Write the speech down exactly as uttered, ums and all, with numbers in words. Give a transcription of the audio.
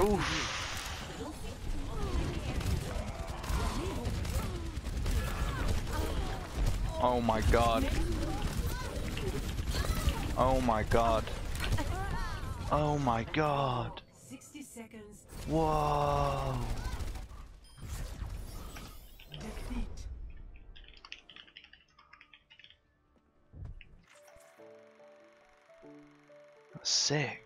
Oof. Oh my god. Oh my god. Oh my god. sixty seconds. Whoa. Defeat. Sick.